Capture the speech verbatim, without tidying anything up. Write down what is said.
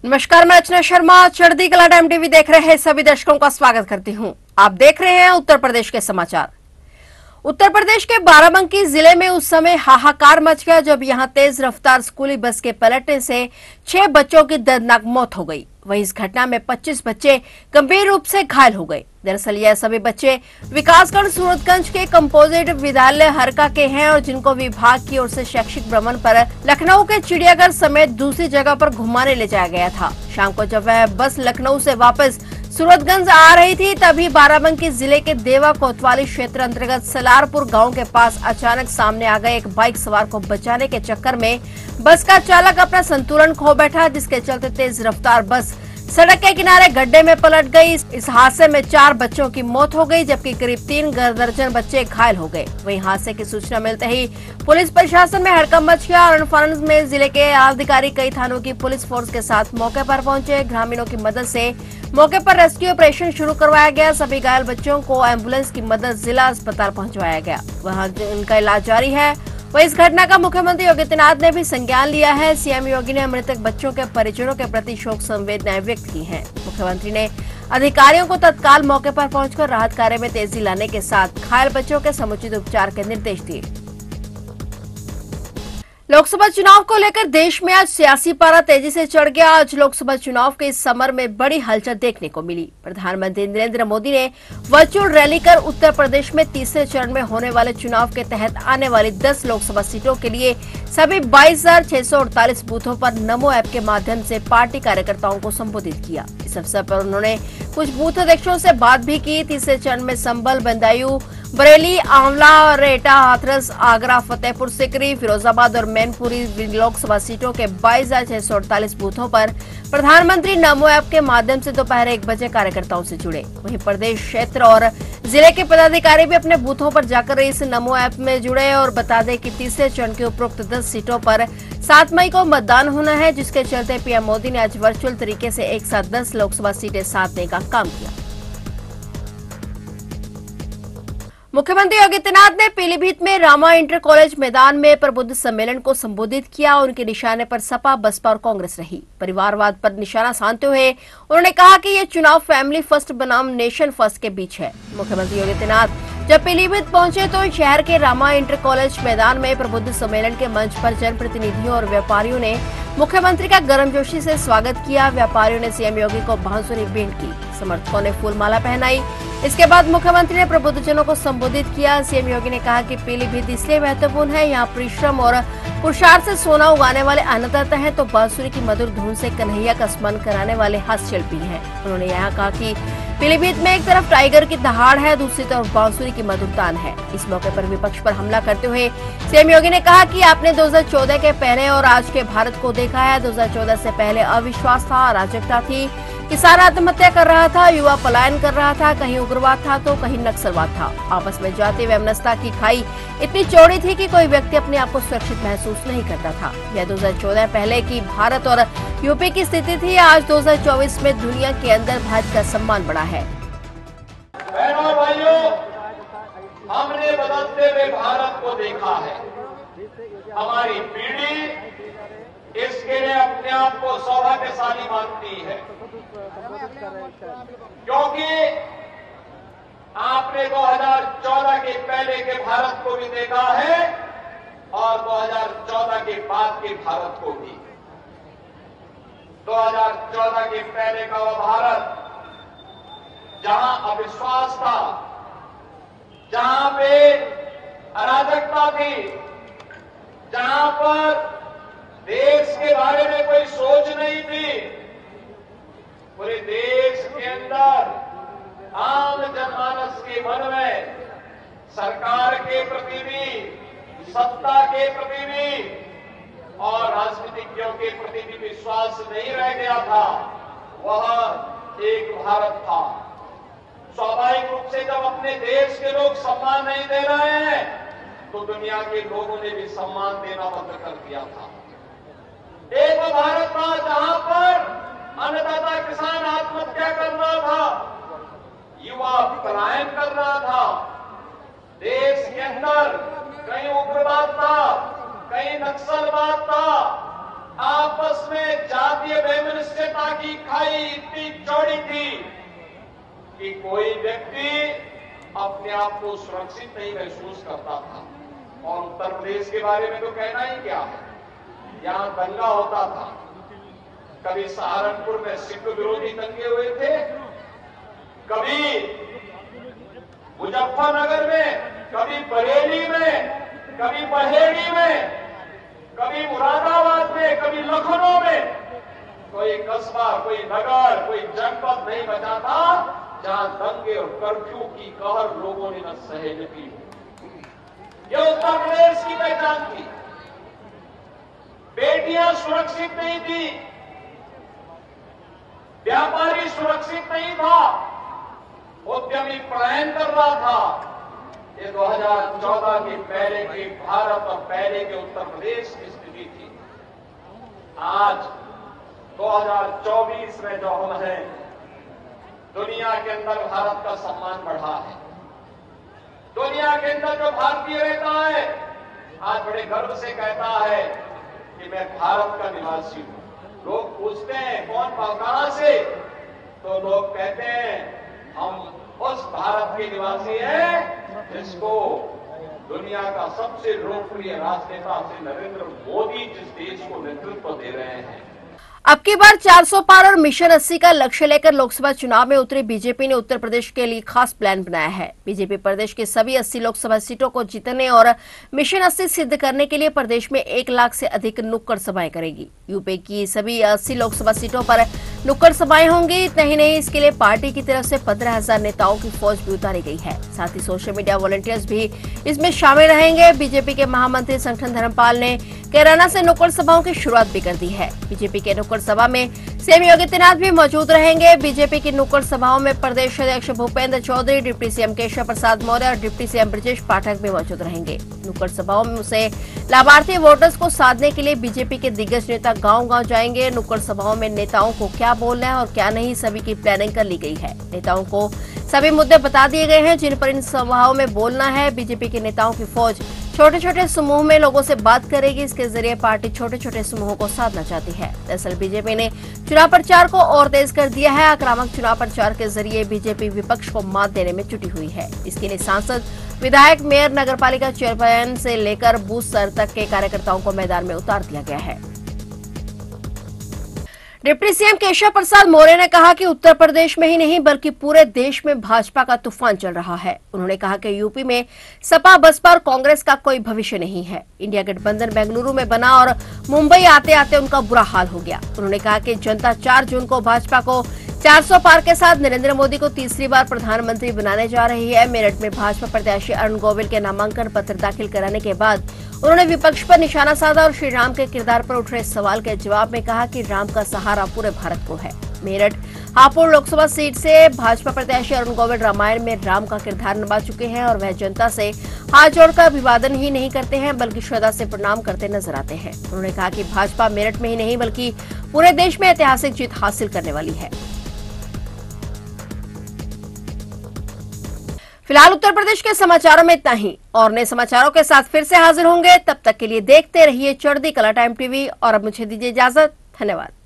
नमस्कार, मैं रचना शर्मा चढ़ती कला टाइम टीवी देख रहे हैं सभी दर्शकों का स्वागत करती हूं। आप देख रहे हैं उत्तर प्रदेश के समाचार। उत्तर प्रदेश के बाराबंकी जिले में उस समय हाहाकार मच गया जब यहां तेज रफ्तार स्कूली बस के पलटने से छह बच्चों की दर्दनाक मौत हो गई। वहीं इस घटना में पच्चीस बच्चे गंभीर रूप से घायल हो गए। दरअसल यह सभी बच्चे विकासखंड सूरतगंज के कंपोजिट विद्यालय हरका के हैं और जिनको विभाग की ओर से शैक्षिक भ्रमण पर लखनऊ के चिड़ियाघर समेत दूसरी जगह पर घुमाने ले जाया गया था। शाम को जब वह बस लखनऊ से वापस सूरतगंज आ रही थी तभी बाराबंकी जिले के देवा कोतवाली क्षेत्र अंतर्गत सलारपुर गांव के पास अचानक सामने आ गए एक बाइक सवार को बचाने के चक्कर में बस का चालक अपना संतुलन खो बैठा, जिसके चलते तेज रफ्तार बस सड़क के किनारे गड्ढे में पलट गई। इस हादसे में चार बच्चों की मौत हो गई जबकि करीब तीन दर्जन बच्चे घायल हो गए। वहीं हादसे की सूचना मिलते ही पुलिस प्रशासन में हड़कंप मच गया और फारन में जिले के अधिकारी कई थानों की पुलिस फोर्स के साथ मौके पर पहुंचे। ग्रामीणों की मदद से मौके पर रेस्क्यू ऑपरेशन शुरू करवाया गया। सभी घायल बच्चों को एम्बुलेंस की मदद जिला अस्पताल पहुंचवाया गया, वहां उनका इलाज जारी है। वहीं इस घटना का मुख्यमंत्री योगी आदित्यनाथ ने भी संज्ञान लिया है। सीएम योगी ने मृतक बच्चों के परिजनों के प्रति शोक संवेदनाएं व्यक्त की हैं। मुख्यमंत्री ने अधिकारियों को तत्काल मौके पर पहुंचकर राहत कार्य में तेजी लाने के साथ घायल बच्चों के समुचित उपचार के निर्देश दिए। लोकसभा चुनाव को लेकर देश में आज सियासी पारा तेजी से चढ़ गया। आज लोकसभा चुनाव के इस समर में बड़ी हलचल देखने को मिली। प्रधानमंत्री नरेंद्र मोदी ने वर्चुअल रैली कर उत्तर प्रदेश में तीसरे चरण में होने वाले चुनाव के तहत आने वाली दस लोकसभा सीटों के लिए सभी बाईस हजार छह सौ अड़तालीस बूथों पर नमो ऐप के माध्यम से पार्टी कार्यकर्ताओं को संबोधित किया। इस अवसर पर उन्होंने कुछ बूथ अध्यक्षों से बात भी की। तीसरे चरण में संभल, बदायूं, बरेली, आंवला, रेटा, हाथरस, आगरा, फतेहपुर सीकरी, फिरोजाबाद और मैनपुरी लोकसभा सीटों के बाईस हजार छह सौ अड़तालीस बूथों पर प्रधानमंत्री नमो ऐप के माध्यम से दोपहर एक बजे कार्यकर्ताओं से जुड़े। वहीं प्रदेश क्षेत्र और जिले के पदाधिकारी भी अपने बूथों पर जाकर इस नमो ऐप में जुड़े। और बता दें कि तीसरे चरण के उपरोक्त दस सीटों पर सात मई को मतदान होना है, जिसके चलते पीएम मोदी ने आज वर्चुअल तरीके से एक साथ दस लोकसभा सीटें साधने का काम किया। मुख्यमंत्री योगी आदित्यनाथ ने पीलीभीत में रामा इंटर कॉलेज मैदान में प्रबुद्ध सम्मेलन को संबोधित किया। उनके निशाने पर सपा, बसपा और कांग्रेस रही। परिवारवाद पर निशाना साधते हुए उन्होंने कहा कि ये चुनाव फैमिली फर्स्ट बनाम नेशन फर्स्ट के बीच है। मुख्यमंत्री योगी आदित्यनाथ जब पीलीभीत पहुंचे तो शहर के रामा इंटर कॉलेज मैदान में प्रबुद्ध सम्मेलन के मंच पर जनप्रतिनिधियों और व्यापारियों ने मुख्यमंत्री का गर्मजोशी से स्वागत किया। व्यापारियों ने सीएम योगी को बांसुरी भेंट की, समर्थकों ने फूलमाला पहनाई। इसके बाद मुख्यमंत्री ने प्रबुद्धजनों को संबोधित किया। सीएम योगी ने कहा कि पीलीभीत इसलिए महत्वपूर्ण है, यहाँ परिश्रम और पुरुषार्थ से सोना उगाने वाले अन्नदाता हैं तो बांसुरी की मधुर धुन से कन्हैया का स्मरण कराने वाले हस्तशिल्पी हैं। उन्होंने यहाँ कहा कि पीलीभीत में एक तरफ टाइगर की दहाड़ है, दूसरी तरफ बांसुरी की मधुर तान है। इस मौके पर विपक्ष पर हमला करते हुए सीएम योगी ने कहा कि आपने दो हज़ार चौदह के पहले और आज के भारत को देखा है। दो हज़ार चौदह से पहले अविश्वास था, अराजकता थी, किसान आत्महत्या कर रहा था, युवा पलायन कर रहा था, कहीं उग्रवाद था तो कहीं नक्सलवाद था। आपस में जाति व अमनस्ता की खाई इतनी चौड़ी थी कि कोई व्यक्ति अपने आप को सुरक्षित महसूस नहीं करता था। यह दो हज़ार चौदह पहले की भारत और यूपी की स्थिति थी। आज दो हज़ार चौबीस में दुनिया के अंदर भारत का सम्मान बढ़ा है। बहनों भाइयों, हमने बदलते हुए भारत को देखा है। हमारी पीढ़ी इसके लिए अपने आप को सौभाग्यशाली मानती है, क्योंकि आपने दो हज़ार चौदह के पहले के भारत को भी देखा है और दो हज़ार चौदह के बाद के भारत को भी। दो हज़ार चौदह के पहले का वह भारत जहां अविश्वास था, जहां पे अराजकता थी, जहां पर देश के बारे में कोई सोच नहीं थी, पूरे देश के अंदर आम जनमानस के मन में सरकार के प्रति भी, सत्ता के प्रति भी और राजनीतिज्ञों के प्रति भी विश्वास नहीं रह गया था। वह एक भारत था। स्वाभाविक रूप से जब अपने देश के लोग सम्मान नहीं दे रहे हैं तो दुनिया के लोगों ने भी सम्मान देना बंद कर दिया था। एक वो भारत था जहां पर अन्नदाता किसान आत्महत्या कर रहा था, युवा पलायन कर रहा था, देश के अंदर कहीं उग्रवाद था, कहीं नक्सलवाद था, आपस में जातीय वैमनस्यता की खाई इतनी चौड़ी थी कि कोई व्यक्ति अपने आप को सुरक्षित नहीं महसूस करता था। और उत्तर प्रदेश के बारे में तो कहना ही क्या है, यहां दंगा होता था। कभी सहारनपुर में सिख विरोधी दंगे हुए थे, कभी मुजफ्फरनगर में, कभी बरेली में, कभी बहेड़ी में, कभी मुरादाबाद में, कभी लखनऊ में। कोई कस्बा, कोई नगर, कोई जनपद नहीं बचा था जहां दंगे और कर्फ्यू की कहर लोगों ने न सहे न की। यह उत्तर प्रदेश की पहचान थी। बेटियां सुरक्षित नहीं थी, व्यापारी सुरक्षित नहीं था, उद्यमी पलायन कर रहा था। ये दो हज़ार चौदह के पहले के भारत और पहले के उत्तर प्रदेश की स्थिति थी। आज दो हज़ार चौबीस में जो हम हैं, दुनिया के अंदर भारत का सम्मान बढ़ा है। दुनिया के अंदर जो भारतीय रहता है आज बड़े गर्व से कहता है कि मैं भारत का निवासी हूं। लोग पूछते हैं कौन कहां से, तो लोग कहते हैं हम उस भारत के निवासी हैं जिसको दुनिया का सबसे लोकप्रिय राजनेता श्री नरेंद्र मोदी जिस देश को नेतृत्व दे रहे हैं। अब की बार चार सौ पार और मिशन अस्सी का लक्ष्य लेकर लोकसभा चुनाव में उतरी बीजेपी ने उत्तर प्रदेश के लिए खास प्लान बनाया है। बीजेपी प्रदेश की सभी अस्सी लोकसभा सीटों को जीतने और मिशन अस्सी सिद्ध करने के लिए प्रदेश में एक लाख से अधिक नुक्कड़ सभाएं करेगी। यूपी की सभी अस्सी लोकसभा सीटों पर नुक्कड़ सभाएं होंगी। इतना ही नहीं, इसके लिए पार्टी की तरफ से पंद्रह हजार नेताओं की फौज भी उतारी गई है। साथ ही सोशल मीडिया वॉलंटियर्स भी इसमें शामिल रहेंगे। बीजेपी के महामंत्री संगठन धर्मपाल ने कैराना से नुक्कड़ सभाओं की शुरुआत भी कर दी है। बीजेपी के नुक्कड़ सभा में सीएम योगी आदित्यनाथ भी मौजूद रहेंगे। बीजेपी की नुक्कड़ सभाओं में प्रदेश अध्यक्ष भूपेंद्र चौधरी, डिप्टी सीएम केशव प्रसाद मौर्य और डिप्टी सीएम ब्रजेश पाठक भी मौजूद रहेंगे। नुक्कड़ सभाओं में से लाभार्थी वोटर्स को साधने के लिए बीजेपी के दिग्गज नेता गांव-गांव जाएंगे। नुक्कड़ सभाओं में नेताओं को क्या बोलना है और क्या नहीं, सभी की प्लानिंग कर ली गई है। नेताओं को सभी मुद्दे बता दिए गए हैं जिन पर इन सभाओं में बोलना है। बीजेपी के नेताओं की फौज छोटे छोटे समूह में लोगों से बात करेगी। इसके जरिए पार्टी छोटे छोटे समूहों को साधना चाहती है। दरअसल बीजेपी ने चुनाव प्रचार को और तेज कर दिया है। आक्रामक चुनाव प्रचार के जरिए बीजेपी विपक्ष को मात देने में जुटी हुई है। इसके लिए सांसद, विधायक, मेयर, नगरपालिका चेयरमैन से लेकर बूथ स्तर तक के कार्यकर्ताओं को मैदान में उतार दिया गया है। डिप्टी सीएम केशव प्रसाद मौर्य ने कहा कि उत्तर प्रदेश में ही नहीं बल्कि पूरे देश में भाजपा का तूफान चल रहा है। उन्होंने कहा कि यूपी में सपा, बसपा और कांग्रेस का कोई भविष्य नहीं है। इंडिया गठबंधन बेंगलुरु में बना और मुंबई आते आते उनका बुरा हाल हो गया। उन्होंने कहा कि जनता चार जून को भाजपा को चार सौ पार के साथ नरेंद्र मोदी को तीसरी बार प्रधानमंत्री बनाने जा रही है। मेरठ में भाजपा प्रत्याशी अरुण गोविल के नामांकन पत्र दाखिल कराने के बाद उन्होंने विपक्ष पर निशाना साधा और श्री राम के किरदार पर उठ रहे सवाल के जवाब में कहा कि राम का सहारा पूरे भारत को है। मेरठ हापुड़ लोकसभा सीट से भाजपा प्रत्याशी अरुण गोविल रामायण में राम का किरदार निभा चुके हैं और वह जनता से हाथ जोड़कर अभिवादन ही नहीं करते हैं बल्कि श्रद्धा से प्रणाम करते नजर आते हैं। उन्होंने कहा कि भाजपा मेरठ में ही नहीं बल्कि पूरे देश में ऐतिहासिक जीत हासिल करने वाली है। फिलहाल उत्तर प्रदेश के समाचारों में इतना ही। और नए समाचारों के साथ फिर से हाजिर होंगे। तब तक के लिए देखते रहिए चढ़ती कला टाइम टीवी और अब मुझे दीजिए इजाजत। धन्यवाद।